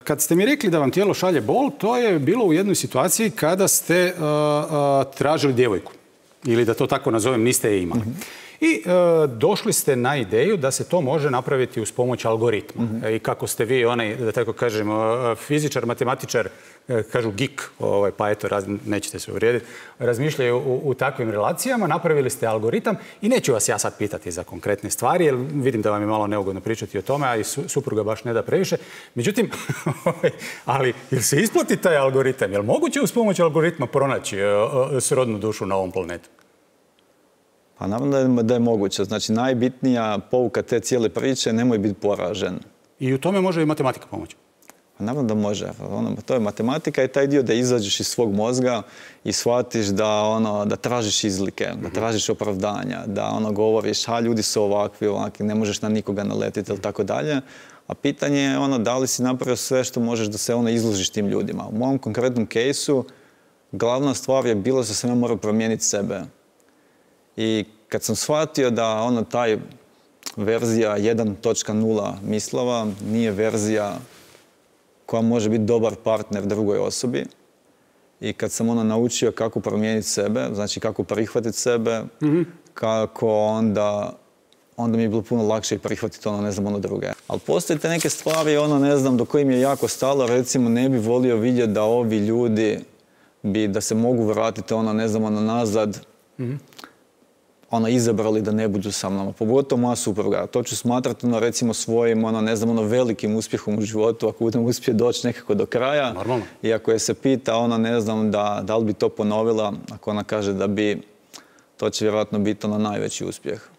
kad ste mi rekli da vam tijelo šalje bol, to je bilo u jednoj situaciji kada ste tražili djevojku. Ili da to tako nazovem, niste je imali. I došli ste na ideju da se to može napraviti uz pomoć algoritma. I kako ste vi onaj, da tako kažem, fizičar, matematičar, kažu geek, pa eto, nećete se uvrijediti, razmišljaju u takvim relacijama, napravili ste algoritam i neću vas ja sad pitati za konkretne stvari, jer vidim da vam je malo neugodno pričati o tome, a i supruga baš ne da previše. Međutim, ali jel se isplati taj algoritam? Jel moguće uz pomoć algoritma pronaći srodnu dušu na ovom planetu? Pa naravno da je moguće. Znači, najbitnija pouka te cijele priče, nemoj biti poražen. I u tome može i matematika pomoći? Pa naravno da može. To je matematika i taj dio da izađeš iz svog mozga i shvatiš da tražiš izlike, da tražiš opravdanja, da govoriš, ljudi su ovakvi, ne možeš na nikoga naletiti ili tako dalje. A pitanje je da li si napravio sve što možeš da se izložiš tim ljudima. U mom konkretnom kejsu glavna stvar je bila da sam ja morao promijeniti sebe. I kad sam shvatio da taj verzija 1.0 mislova nije verzija koja može biti dobar partner drugoj osobi i kad sam naučio kako promijeniti sebe, znači kako prihvatiti sebe, kako onda mi je bilo puno lakše i prihvatiti druge. Ali postoje te neke stvari, do kojih mi je jako stalo, recimo ne bi volio vidjeti da ovi ljudi da se mogu vratiti nazad, izabrali da ne budu sa mnom, pogotovo moja supruga. To ću smatrati, recimo, svojim, velikim uspjehom u životu, ako budem uspio doći nekako do kraja. Normalno. I ako je se pita, da li bi to ponovila, ako ona kaže da bi, to će vjerojatno biti najveći uspjeh.